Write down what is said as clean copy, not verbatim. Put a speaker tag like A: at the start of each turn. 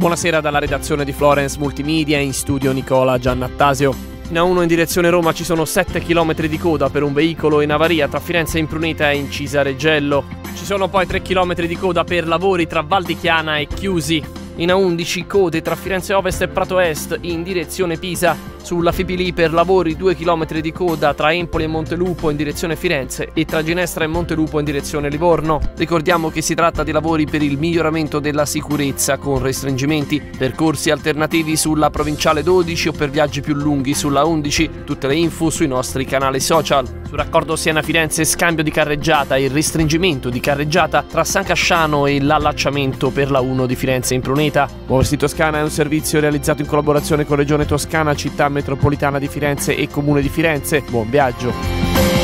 A: Buonasera dalla redazione di Florence Multimedia, in studio Nicola Giannattasio. In A1 in direzione Roma ci sono 7 km di coda per un veicolo in avaria tra Firenze e Impruneta e Incisa Reggello. Ci sono poi 3 km di coda per lavori tra Val di Chiana e Chiusi. In A11 code tra Firenze Ovest e Prato Est in direzione Pisa. Sulla Fipili per lavori 2 km di coda tra Empoli e Montelupo in direzione Firenze e tra Ginestra e Montelupo in direzione Livorno. Ricordiamo che si tratta di lavori per il miglioramento della sicurezza con restringimenti, percorsi alternativi sulla Provinciale 12 o per viaggi più lunghi sulla 11. Tutte le info sui nostri canali social. Sul raccordo Siena-Firenze scambio di carreggiata e restringimento di carreggiata tra San Casciano e l'allacciamento per la 1 di Firenze Impruneta. Muoversi Toscana è un servizio realizzato in collaborazione con Regione Toscana, Città Metropolitana di Firenze e Comune di Firenze. Buon viaggio!